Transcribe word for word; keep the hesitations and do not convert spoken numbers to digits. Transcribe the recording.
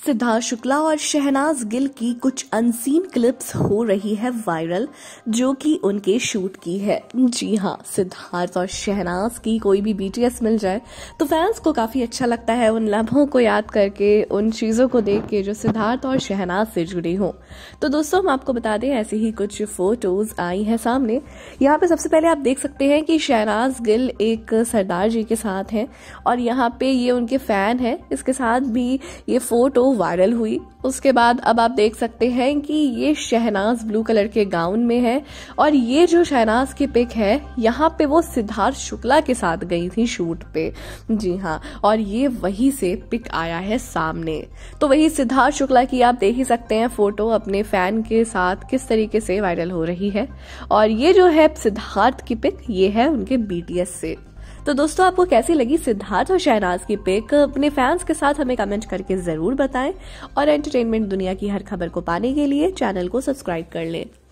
सिद्धार्थ शुक्ला और शहनाज गिल की कुछ अनसीन क्लिप्स हो रही है वायरल, जो कि उनके शूट की है। जी हाँ, सिद्धार्थ और शहनाज की कोई भी बीटीएस मिल जाए तो फैंस को काफी अच्छा लगता है, उन लम्हों को याद करके, उन चीजों को देख के जो सिद्धार्थ और शहनाज से जुड़ी हो। तो दोस्तों, हम आपको बता दें, ऐसी ही कुछ फोटोज आई हैं सामने। यहाँ पे सबसे पहले आप देख सकते हैं कि शहनाज गिल एक सरदार जी के साथ हैं और यहाँ पे ये उनके फैन हैं। इसके साथ भी ये फोटो वायरल हुई। उसके बाद अब आप देख सकते हैं कि ये शहनाज ब्लू कलर के गाउन में है और ये जो शहनाज की पिक है, यहाँ पे वो सिद्धार्थ शुक्ला के साथ गई थी शूट पे। जी हाँ, और ये वहीं से पिक आया है सामने। तो वही सिद्धार्थ शुक्ला की आप देख ही सकते हैं फोटो अपने फैन के साथ किस तरीके से वायरल हो रही है। और ये जो है सिद्धार्थ की पिक, ये है उनके बीटीएस से। तो दोस्तों, आपको कैसी लगी सिद्धार्थ और शहनाज की पिक? अपने फैंस के साथ हमें कमेंट करके जरूर बताएं और एंटरटेनमेंट दुनिया की हर खबर को पाने के लिए चैनल को सब्सक्राइब कर लें।